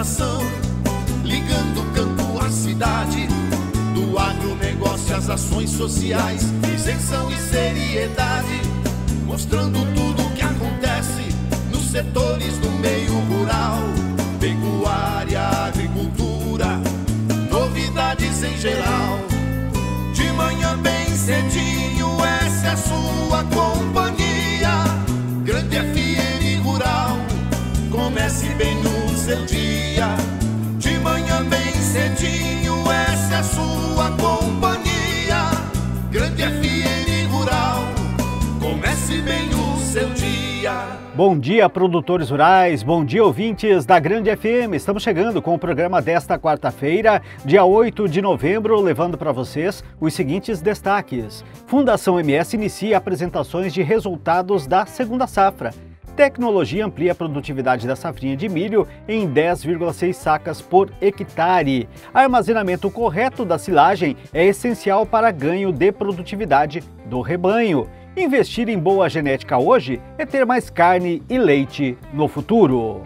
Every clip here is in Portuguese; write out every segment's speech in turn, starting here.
informação, ligando o campo à cidade, do agronegócio às ações sociais, isenção e seriedade, mostrando tudo o que acontece nos setores do meio rural, pecuária, agricultura, novidades em geral. De manhã bem cedinho, essa é a sua companhia, Grande FM Rural. Comece bem no seu dia, de manhã bem cedinho, essa é a sua companhia, Grande FM Rural. Comece bem o seu dia. Bom dia, produtores rurais, bom dia, ouvintes da Grande FM. Estamos chegando com o programa desta quarta-feira, dia 8 de novembro, levando para vocês os seguintes destaques. Fundação MS inicia apresentações de resultados da segunda safra. Tecnologia amplia a produtividade da safrinha de milho em 10,6 sacas por hectare. Armazenamento correto da silagem é essencial para ganho de produtividade do rebanho. Investir em boa genética hoje é ter mais carne e leite no futuro.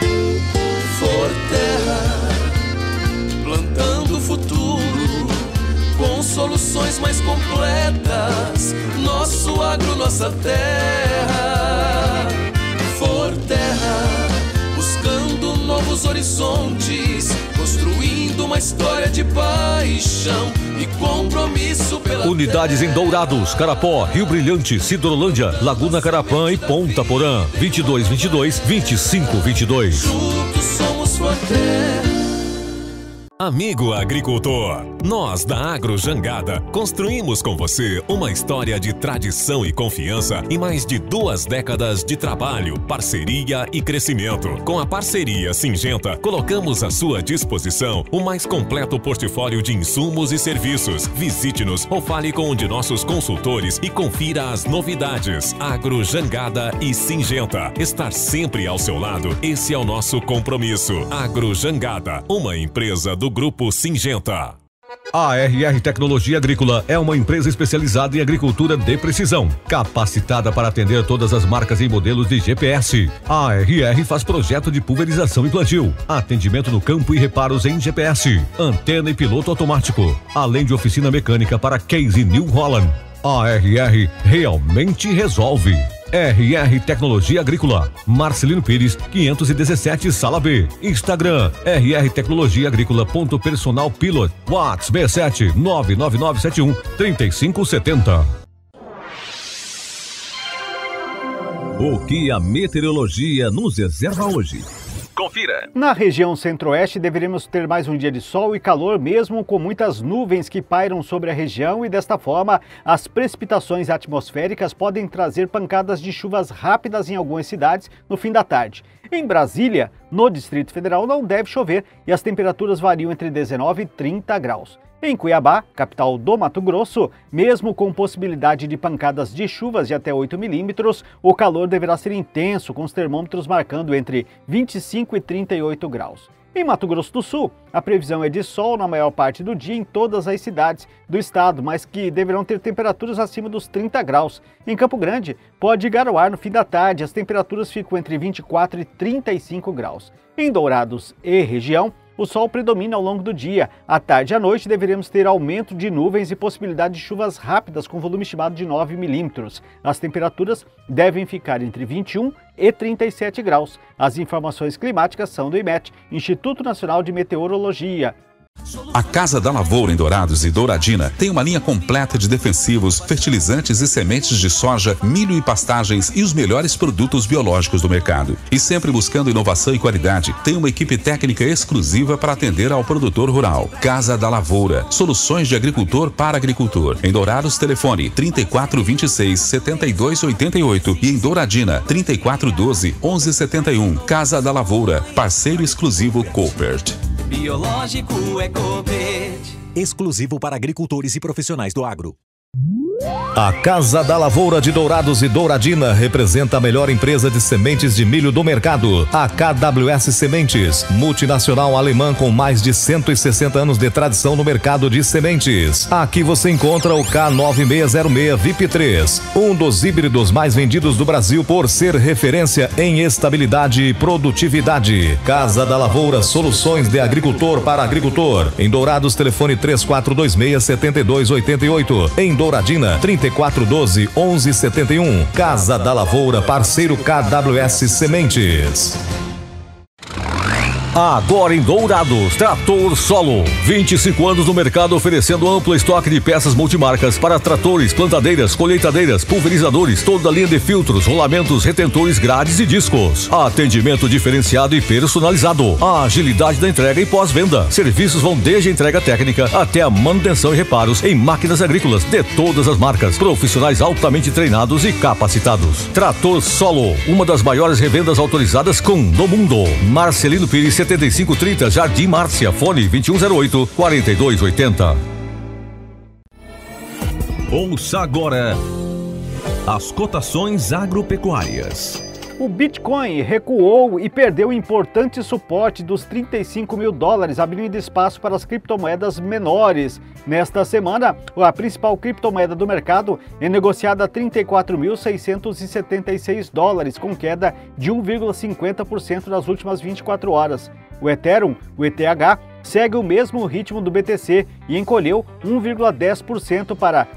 Forterra, plantando o futuro, com soluções mais completas, nosso agro, nossa terra. Forterra, buscando novos horizontes, construindo uma história de paixão e compromisso pela Unidades terra. em Dourados, Carapó, Rio Brilhante, Cidrolândia, Laguna Carapã e Ponta Porã. 2222-2522. Juntos somos Forterra. Amigo agricultor, nós da Agro Jangada construímos com você uma história de tradição e confiança em mais de 2 décadas de trabalho, parceria e crescimento. Com a parceria Syngenta, colocamos à sua disposição o mais completo portfólio de insumos e serviços. Visite-nos ou fale com um de nossos consultores e confira as novidades. Agro Jangada e Syngenta, estar sempre ao seu lado, esse é o nosso compromisso. Agro Jangada, uma empresa do Grupo Syngenta. A RR Tecnologia Agrícola é uma empresa especializada em agricultura de precisão, capacitada para atender todas as marcas e modelos de GPS. A RR faz projeto de pulverização e plantio, atendimento no campo e reparos em GPS, antena e piloto automático, além de oficina mecânica para Case New Holland. A RR realmente resolve. RR Tecnologia Agrícola, Marcelino Pires, 517, Sala B. Instagram, RR Tecnologia Agrícola. Personal Pilot. WhatsApp 67 99971 3570. O que a meteorologia nos reserva hoje? Confira. Na região centro-oeste deveremos ter mais um dia de sol e calor, mesmo com muitas nuvens que pairam sobre a região, e desta forma as precipitações atmosféricas podem trazer pancadas de chuvas rápidas em algumas cidades no fim da tarde. Em Brasília, no Distrito Federal, não deve chover e as temperaturas variam entre 19 e 30 graus. Em Cuiabá, capital do Mato Grosso, mesmo com possibilidade de pancadas de chuvas de até 8 milímetros, o calor deverá ser intenso, com os termômetros marcando entre 25 e 38 graus. Em Mato Grosso do Sul, a previsão é de sol na maior parte do dia em todas as cidades do estado, mas que deverão ter temperaturas acima dos 30 graus. Em Campo Grande, pode garoar no fim da tarde, as temperaturas ficam entre 24 e 35 graus. Em Dourados e região, o sol predomina ao longo do dia. À tarde e à noite deveremos ter aumento de nuvens e possibilidade de chuvas rápidas com volume estimado de 9 milímetros. As temperaturas devem ficar entre 21 e 37 graus. As informações climáticas são do IMET, Instituto Nacional de Meteorologia. A Casa da Lavoura em Dourados e Douradina tem uma linha completa de defensivos, fertilizantes e sementes de soja, milho e pastagens e os melhores produtos biológicos do mercado. E sempre buscando inovação e qualidade, tem uma equipe técnica exclusiva para atender ao produtor rural. Casa da Lavoura, soluções de agricultor para agricultor. Em Dourados, telefone 3426-7288 e em Douradina 3412-1171. Casa da Lavoura, parceiro exclusivo Coopert. Biológico é Coopert. Exclusivo para agricultores e profissionais do agro. A Casa da Lavoura de Dourados e Douradina representa a melhor empresa de sementes de milho do mercado. A KWS Sementes, multinacional alemã com mais de 160 anos de tradição no mercado de sementes. Aqui você encontra o K9606 VIP3, um dos híbridos mais vendidos do Brasil por ser referência em estabilidade e produtividade. Casa da Lavoura, soluções de agricultor para agricultor. Em Dourados, telefone 3426-7288. Em Douradina, 3412-1171. Casa da Lavoura, parceiro KWS Sementes. Agora em Dourados, Trator Solo. 25 anos no mercado oferecendo amplo estoque de peças multimarcas para tratores, plantadeiras, colheitadeiras, pulverizadores, toda a linha de filtros, rolamentos, retentores, grades e discos. Atendimento diferenciado e personalizado. A agilidade da entrega e pós-venda. Serviços vão desde a entrega técnica até a manutenção e reparos em máquinas agrícolas de todas as marcas. Profissionais altamente treinados e capacitados. Trator Solo, uma das maiores revendas autorizadas do mundo. Marcelino Pires 7530, Jardim Márcia, fone 2108-4280. Ouça agora as cotações agropecuárias. O Bitcoin recuou e perdeu importante suporte dos 35 mil dólares, abrindo espaço para as criptomoedas menores. Nesta semana, a principal criptomoeda do mercado é negociada a 34.676 dólares, com queda de 1,50% nas últimas 24 horas. O Ethereum, o ETH, segue o mesmo ritmo do BTC e encolheu 1,10% para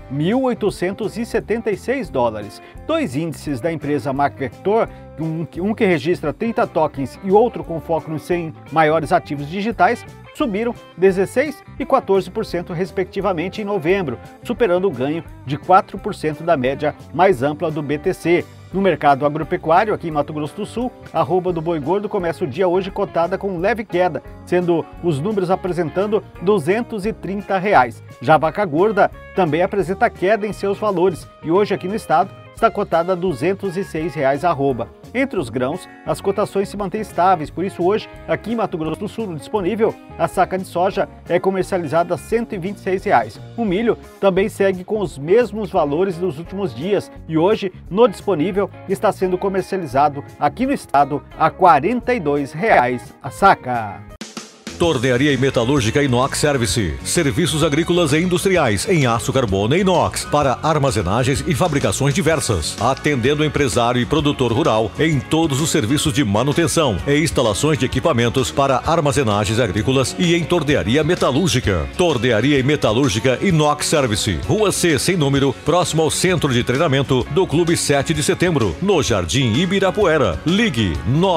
1.876 dólares. Dois índices da empresa MarkVector, um que registra 30 tokens e outro com foco nos 100 maiores ativos digitais, subiram 16% e 14% respectivamente em novembro, superando o ganho de 4% da média mais ampla do BTC. No mercado agropecuário, aqui em Mato Grosso do Sul, a arroba do boi gordo começa o dia hoje cotada com leve queda, sendo os números apresentando R$ 230. Já a vaca gorda também apresenta queda em seus valores e hoje aqui no estado está cotada a R$ 206 a arroba. Entre os grãos, as cotações se mantêm estáveis, por isso hoje, aqui em Mato Grosso do Sul, disponível, a saca de soja é comercializada a R$ 126. O milho também segue com os mesmos valores dos últimos dias e hoje, no disponível, está sendo comercializado aqui no estado a R$ 42 a saca. Tornearia e Metalúrgica Inox Service. Serviços agrícolas e industriais em aço carbono e inox para armazenagens e fabricações diversas. Atendendo empresário e produtor rural em todos os serviços de manutenção e instalações de equipamentos para armazenagens agrícolas e em tornearia metalúrgica. Tornearia e Metalúrgica Inox Service. Rua C, sem número, próximo ao centro de treinamento do Clube 7 de Setembro, no Jardim Ibirapuera. Ligue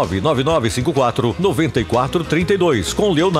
99954-9432 com Leonardo.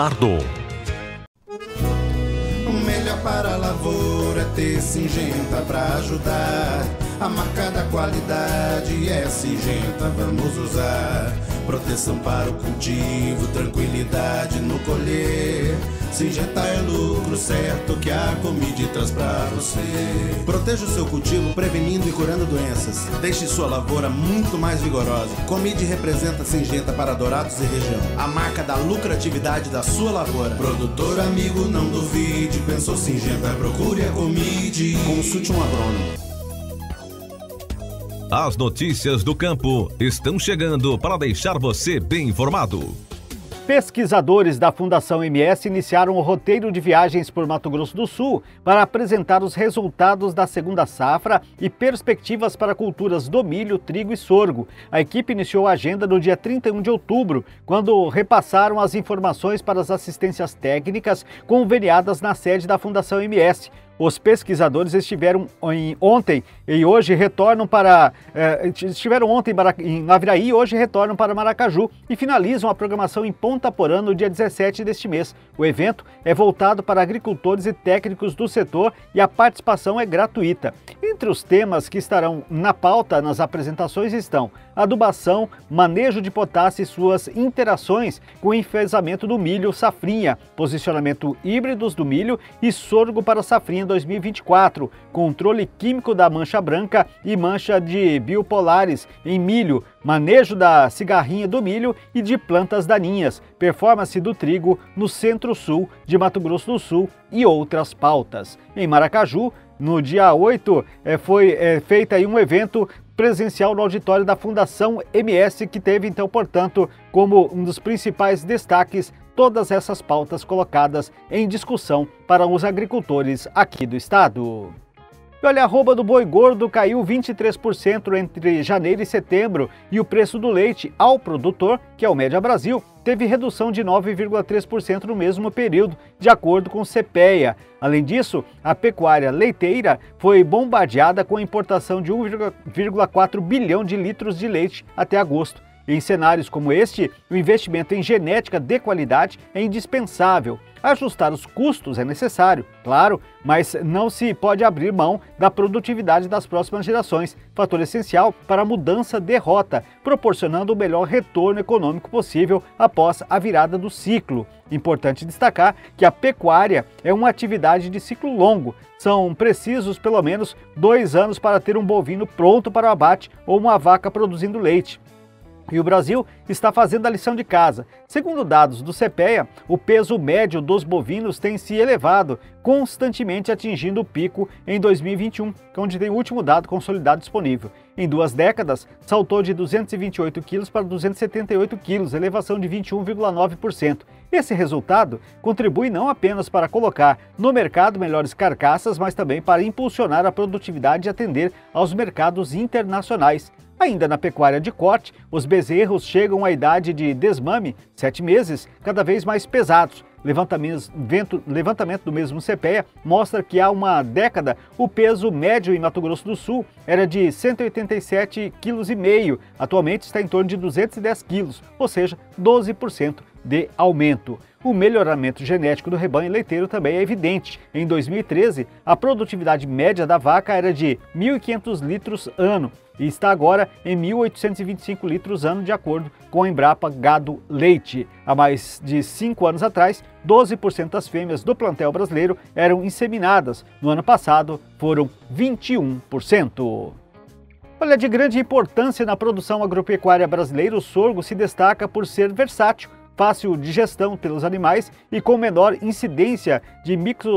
O melhor para a lavoura é ter Syngenta para ajudar. A marca da qualidade é Syngenta, vamos usar. Proteção para o cultivo, tranquilidade no colher. Syngenta é lucro certo que a Comide traz pra você. Proteja o seu cultivo prevenindo e curando doenças. Deixe sua lavoura muito mais vigorosa. Comide representa Syngenta para Dourados e região. A marca da lucratividade da sua lavoura. Produtor amigo, não duvide. Pensou Syngenta, procure a Comide. Consulte um agrônomo. As notícias do campo estão chegando para deixar você bem informado. Pesquisadores da Fundação MS iniciaram o roteiro de viagens por Mato Grosso do Sul para apresentar os resultados da segunda safra e perspectivas para culturas do milho, trigo e sorgo. A equipe iniciou a agenda no dia 31 de outubro, quando repassaram as informações para as assistências técnicas conveniadas na sede da Fundação MS. Os pesquisadores estiveram ontem e hoje retornam para em Naviraí e hoje retornam para Maracaju e finalizam a programação em Ponta Porã no dia 17 deste mês. O evento é voltado para agricultores e técnicos do setor e a participação é gratuita. Entre os temas que estarão na pauta nas apresentações estão adubação, manejo de potássio e suas interações com o enfesamento do milho safrinha, posicionamento híbridos do milho e sorgo para safrinha 2024, controle químico da mancha branca e mancha de biopolares em milho, manejo da cigarrinha do milho e de plantas daninhas, performance do trigo no centro-sul de Mato Grosso do Sul e outras pautas. Em Maracaju, No dia 8, foi feito aí um evento presencial no auditório da Fundação MS, que teve, então, portanto, como um dos principais destaques todas essas pautas colocadas em discussão para os agricultores aqui do estado. E olha, a arroba do boi gordo caiu 23% entre janeiro e setembro e o preço do leite ao produtor, que é o Média Brasil, teve redução de 9,3% no mesmo período, de acordo com o CPEA. Além disso, a pecuária leiteira foi bombardeada com a importação de 1,4 bilhão de litros de leite até agosto. Em cenários como este, o investimento em genética de qualidade é indispensável. Ajustar os custos é necessário, claro, mas não se pode abrir mão da produtividade das próximas gerações, fator essencial para a mudança de rota, proporcionando o melhor retorno econômico possível após a virada do ciclo. Importante destacar que a pecuária é uma atividade de ciclo longo. São precisos pelo menos 2 anos para ter um bovino pronto para o abate ou uma vaca produzindo leite. E o Brasil está fazendo a lição de casa. Segundo dados do CPEA, o peso médio dos bovinos tem se elevado, constantemente atingindo o pico em 2021, onde tem o último dado consolidado disponível. Em 2 décadas, saltou de 228 quilos para 278 quilos, elevação de 21,9%. Esse resultado contribui não apenas para colocar no mercado melhores carcaças, mas também para impulsionar a produtividade e atender aos mercados internacionais. Ainda na pecuária de corte, os bezerros chegam à idade de desmame, 7 meses, cada vez mais pesados. Levantamento do mesmo CPEA mostra que há uma década o peso médio em Mato Grosso do Sul era de 187,5 kg, atualmente está em torno de 210 kg, ou seja, 12% de aumento. O melhoramento genético do rebanho leiteiro também é evidente. Em 2013, a produtividade média da vaca era de 1.500 litros ano e está agora em 1.825 litros ano, de acordo com a Embrapa Gado Leite. Há mais de 5 anos atrás, 12% das fêmeas do plantel brasileiro eram inseminadas. No ano passado, foram 21%. Olha, de grande importância na produção agropecuária brasileira, o sorgo se destaca por ser versátil, fácil de gestão pelos animais e com menor incidência de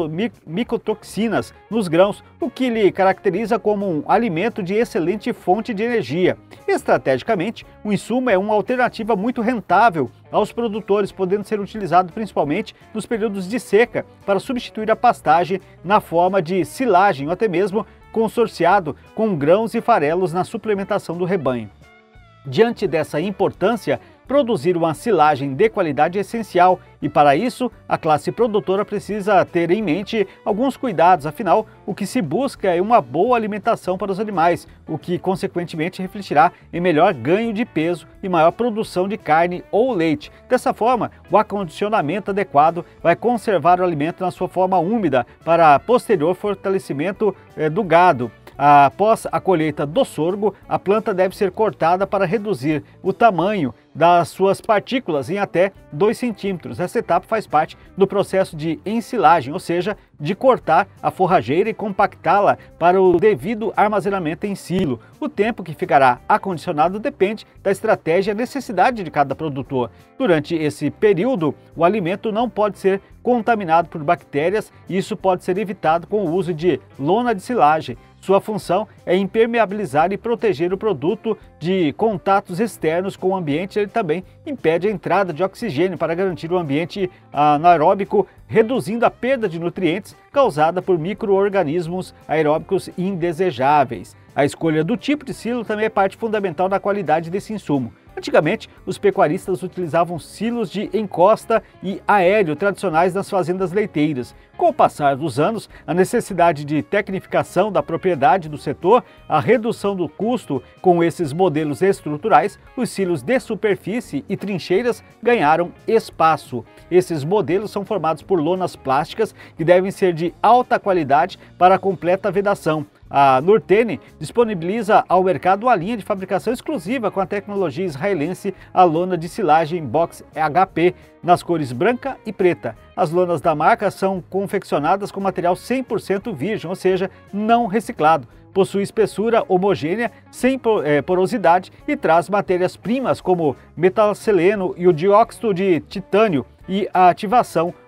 micotoxinas nos grãos, o que lhe caracteriza como um alimento de excelente fonte de energia. Estrategicamente, o insumo é uma alternativa muito rentável aos produtores, podendo ser utilizado principalmente nos períodos de seca para substituir a pastagem na forma de silagem ou até mesmo consorciado com grãos e farelos na suplementação do rebanho. Diante dessa importância, produzir uma silagem de qualidade é essencial e, para isso, a classe produtora precisa ter em mente alguns cuidados. Afinal, o que se busca é uma boa alimentação para os animais, o que, consequentemente, refletirá em melhor ganho de peso e maior produção de carne ou leite. Dessa forma, o acondicionamento adequado vai conservar o alimento na sua forma úmida para posterior fortalecimento do gado. Após a colheita do sorgo, a planta deve ser cortada para reduzir o tamanho das suas partículas em até 2 centímetros. Essa etapa faz parte do processo de ensilagem, ou seja, de cortar a forrageira e compactá-la para o devido armazenamento em silo. O tempo que ficará acondicionado depende da estratégia e necessidade de cada produtor. Durante esse período, o alimento não pode ser contaminado por bactérias e isso pode ser evitado com o uso de lona de silagem. Sua função é impermeabilizar e proteger o produto de contatos externos com o ambiente. Ele também impede a entrada de oxigênio para garantir o ambiente anaeróbico, reduzindo a perda de nutrientes causada por micro-organismos aeróbicos indesejáveis. A escolha do tipo de silo também é parte fundamental da qualidade desse insumo. Antigamente, os pecuaristas utilizavam silos de encosta e aéreo tradicionais nas fazendas leiteiras. Com o passar dos anos, a necessidade de tecnificação da propriedade do setor, a redução do custo com esses modelos estruturais, os silos de superfície e trincheiras ganharam espaço. Esses modelos são formados por lonas plásticas que devem ser de alta qualidade para a completa vedação. A Nurtene disponibiliza ao mercado uma linha de fabricação exclusiva com a tecnologia israelense, a lona de silagem Box HP, nas cores branca e preta. As lonas da marca são confeccionadas com material 100% virgem, ou seja, não reciclado. Possui espessura homogênea, sem porosidade e traz matérias-primas como metalseleno e o dióxido de titânio e a ativação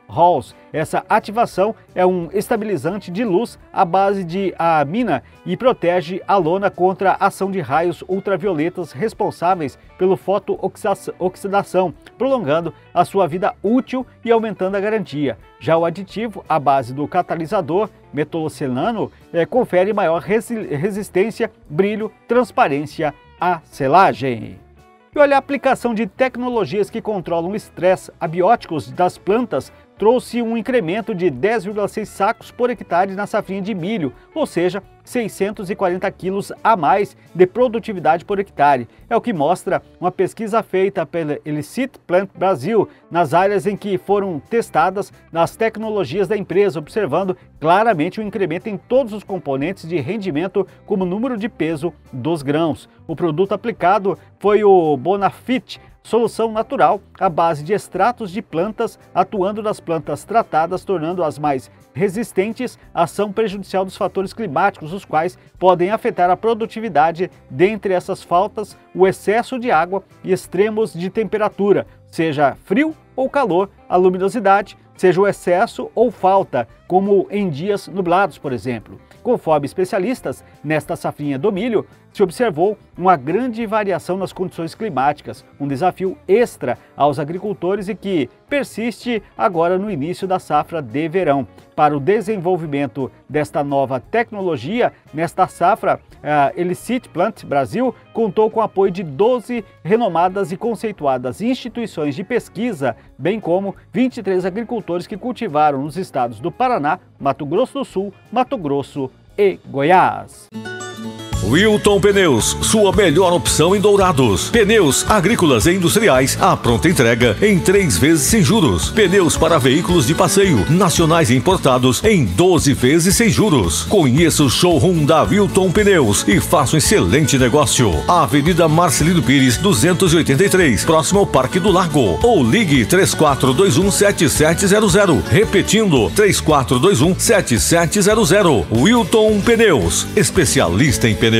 Halls. Essa ativação é um estabilizante de luz à base de amina e protege a lona contra a ação de raios ultravioletas responsáveis pelo fotooxidação, prolongando a sua vida útil e aumentando a garantia. Já o aditivo, à base do catalisador metolcelano, confere maior resistência, brilho, transparência à selagem. E olha, a aplicação de tecnologias que controlam o estresse abióticos das plantas trouxe um incremento de 10,6 sacos por hectare na safrinha de milho, ou seja, 640 quilos a mais de produtividade por hectare. É o que mostra uma pesquisa feita pela Elicit Plant Brasil, nas áreas em que foram testadas as tecnologias da empresa, observando claramente o incremento em todos os componentes de rendimento, como número de peso dos grãos. O produto aplicado foi o Bonafit, solução natural à base de extratos de plantas, atuando nas plantas tratadas, tornando-as mais resistentes à ação prejudicial dos fatores climáticos, os quais podem afetar a produtividade. Dentre essas faltas, o excesso de água e extremos de temperatura, seja frio ou calor, a luminosidade, seja o excesso ou falta, como em dias nublados, por exemplo. Conforme especialistas, nesta safrinha do milho, se observou uma grande variação nas condições climáticas, um desafio extra aos agricultores e que persiste agora no início da safra de verão. Para o desenvolvimento desta nova tecnologia, nesta safra, a Elicit Plant Brasil contou com o apoio de 12 renomadas e conceituadas instituições de pesquisa, bem como 23 agricultores que cultivaram nos estados do Paraná, Mato Grosso do Sul, Mato Grosso e Goiás. Wilton Pneus, sua melhor opção em Dourados. Pneus agrícolas e industriais à pronta entrega em 3 vezes sem juros. Pneus para veículos de passeio, nacionais e importados em 12 vezes sem juros. Conheça o showroom da Wilton Pneus e faça um excelente negócio. Avenida Marcelino Pires, 283, próximo ao Parque do Lago. Ou ligue 3421-7700. Repetindo, 3421-7700. Wilton Pneus, especialista em pneus.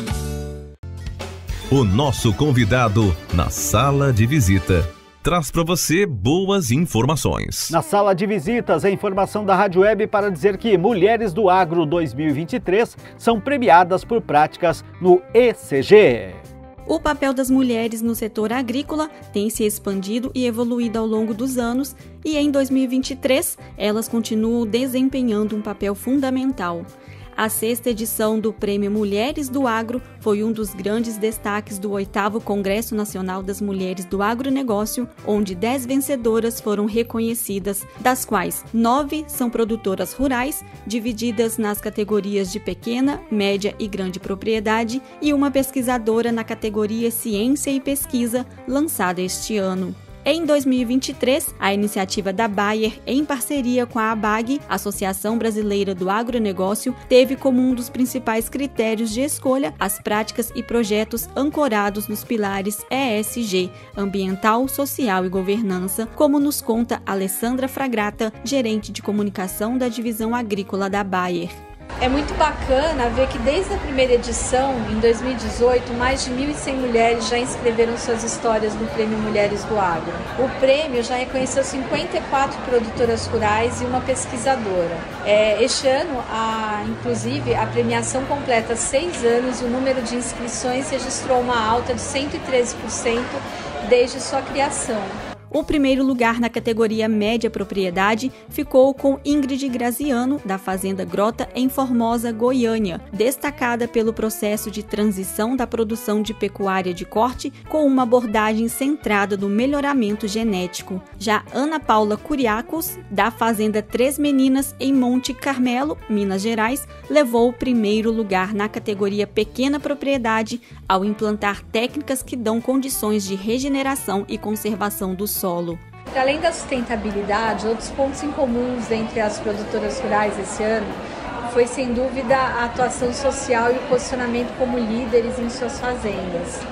O nosso convidado na sala de visita traz para você boas informações. Na sala de visitas, a informação da Rádio Web para dizer que Mulheres do Agro 2023 são premiadas por práticas no ECG. O papel das mulheres no setor agrícola tem se expandido e evoluído ao longo dos anos e em 2023 elas continuam desempenhando um papel fundamental. A 6ª edição do Prêmio Mulheres do Agro foi um dos grandes destaques do 8º Congresso Nacional das Mulheres do Agronegócio, onde 10 vencedoras foram reconhecidas, das quais 9 são produtoras rurais, divididas nas categorias de pequena, média e grande propriedade, e uma pesquisadora na categoria Ciência e Pesquisa, lançada este ano. Em 2023, a iniciativa da Bayer, em parceria com a ABAG, Associação Brasileira do Agronegócio, teve como um dos principais critérios de escolha as práticas e projetos ancorados nos pilares ESG, Ambiental, Social e Governança, como nos conta Alessandra Fragrata, gerente de comunicação da divisão agrícola da Bayer. É muito bacana ver que desde a primeira edição, em 2018, mais de 1.100 mulheres já inscreveram suas histórias no Prêmio Mulheres do Agro. O prêmio já reconheceu 54 produtoras rurais e uma pesquisadora. Este ano, inclusive, a premiação completa 6 anos e o número de inscrições registrou uma alta de 113% desde sua criação. O primeiro lugar na categoria Média Propriedade ficou com Ingrid Graziano, da Fazenda Grota, em Formosa, Goiânia, destacada pelo processo de transição da produção de pecuária de corte com uma abordagem centrada no melhoramento genético. Já Ana Paula Curiacos, da Fazenda Três Meninas, em Monte Carmelo, Minas Gerais, levou o primeiro lugar na categoria Pequena Propriedade ao implantar técnicas que dão condições de regeneração e conservação do solo. Além da sustentabilidade, outros pontos em comuns entre as produtoras rurais esse ano foi, sem dúvida, a atuação social e o posicionamento como líderes em suas fazendas.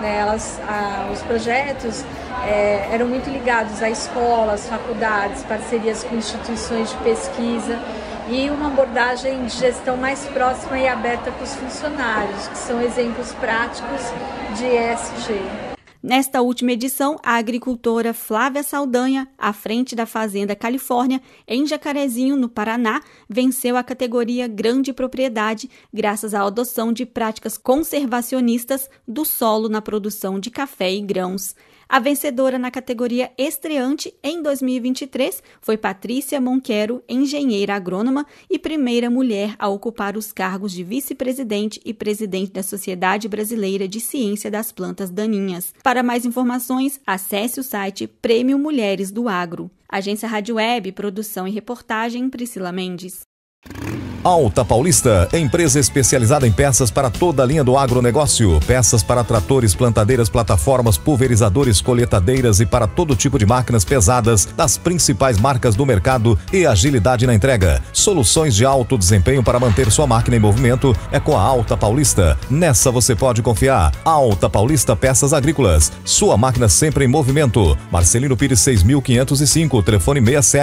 Os projetos eram muito ligados a escolas, faculdades, parcerias com instituições de pesquisa e uma abordagem de gestão mais próxima e aberta com os funcionários, que são exemplos práticos de ESG. Nesta última edição, a agricultora Flávia Saldanha, à frente da Fazenda Califórnia, em Jacarezinho, no Paraná, venceu a categoria Grande Propriedade, graças à adoção de práticas conservacionistas do solo na produção de café e grãos. A vencedora na categoria Estreante em 2023 foi Patrícia Monquero, engenheira agrônoma e primeira mulher a ocupar os cargos de vice-presidente e presidente da Sociedade Brasileira de Ciência das Plantas Daninhas. Para mais informações, acesse o site Prêmio Mulheres do Agro. Agência Rádio Web, produção e reportagem, Priscila Mendes. Alta Paulista, empresa especializada em peças para toda a linha do agronegócio. Peças para tratores, plantadeiras, plataformas, pulverizadores, colheitadeiras e para todo tipo de máquinas pesadas das principais marcas do mercado e agilidade na entrega. Soluções de alto desempenho para manter sua máquina em movimento é com a Alta Paulista. Nessa você pode confiar. Alta Paulista Peças Agrícolas. Sua máquina sempre em movimento. Marcelino Pires 6505, telefone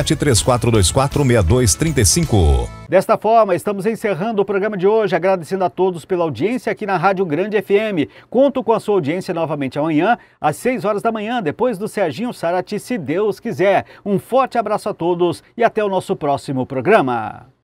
6734246235. Desta forma, estamos encerrando o programa de hoje, agradecendo a todos pela audiência aqui na Rádio Grande FM. Conto com a sua audiência novamente amanhã, às 6 horas da manhã, depois do Serginho Sarati, se Deus quiser. Um forte abraço a todos e até o nosso próximo programa.